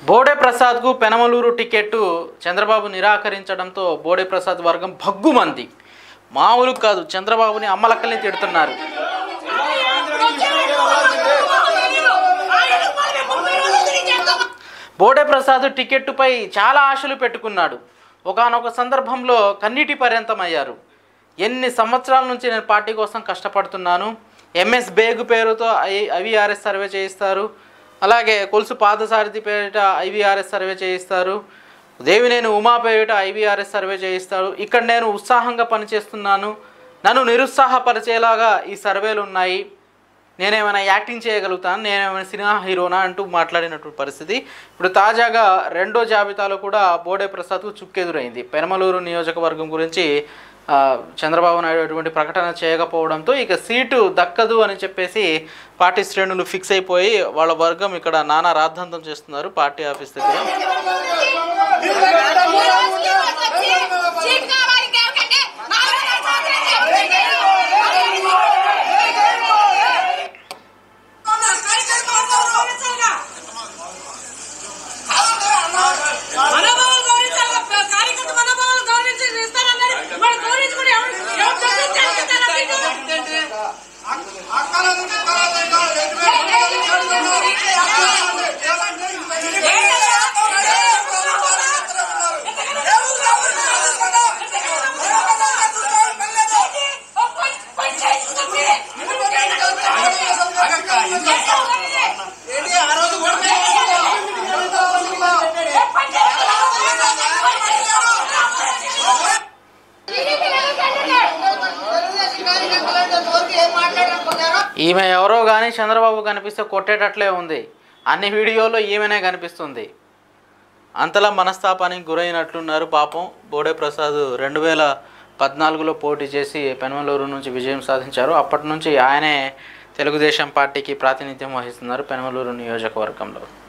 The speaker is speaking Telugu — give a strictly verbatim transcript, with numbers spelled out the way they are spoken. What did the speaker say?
బోడే ప్రసాద్కు పెనమలూరు టికెట్టు చంద్రబాబు నిరాకరించడంతో బోడే ప్రసాద్ వర్గం భగ్గుమంది. మామూలు కాదు, చంద్రబాబుని అమ్మలక్కల్ని తిడుతున్నారు. బోడే ప్రసాద్ టికెట్టుపై చాలా ఆశలు పెట్టుకున్నాడు. ఒకానొక సందర్భంలో కన్నీటి పర్యంతమయ్యారు. ఎన్ని సంవత్సరాల నుంచి నేను పార్టీ కోసం కష్టపడుతున్నాను, ఎంఎస్ బేగ్ పేరుతో ఐ ఐవీఆర్ఎస్ సర్వే చేయిస్తారు, అలాగే కొలుసు పాదసారథి పేరిట ఐవీఆర్ఎస్ సర్వే చేయిస్తారు, దేవినేని ఉమా పేరిట ఐవీఆర్ఎస్ సర్వే చేయిస్తాడు. ఇక్కడ నేను ఉత్సాహంగా పనిచేస్తున్నాను, నన్ను నిరుత్సాహపరిచేలాగా ఈ సర్వేలు ఉన్నాయి, నేనేమైనా యాక్టింగ్ చేయగలుగుతాను, నేనేమైనా సినిమా హీరోనా అంటూ మాట్లాడినటువంటి పరిస్థితి. ఇప్పుడు తాజాగా రెండో జాబితాలో కూడా బోడే ప్రసాద్కు చుక్కెదురైంది. పెనమలూరు నియోజకవర్గం గురించి చంద్రబాబు నాయుడు అటువంటి ప్రకటన చేయకపోవడంతో ఇక సీటు దక్కదు అని చెప్పేసి పార్టీ శ్రేణులు ఫిక్స్ అయిపోయి వాళ్ళ వర్గం ఇక్కడ నానా రాద్ధాంతం చేస్తున్నారు పార్టీ ఆఫీస్ దగ్గర. ఈమె ఎవరో కానీ చంద్రబాబు కనిపిస్తే కొట్టేటట్లే ఉంది. అన్ని వీడియోలో ఈమెనే కనిపిస్తుంది. అంతలా మనస్తాపానికి గురైనట్లున్నారు పాపం. బోడే ప్రసాద్ రెండు వేల పద్నాలుగులో పోటీ చేసి పెనమలూరు నుంచి విజయం సాధించారు. అప్పటి నుంచి ఆయనే తెలుగుదేశం పార్టీకి ప్రాతినిధ్యం వహిస్తున్నారు పెనమలూరు నియోజకవర్గంలో.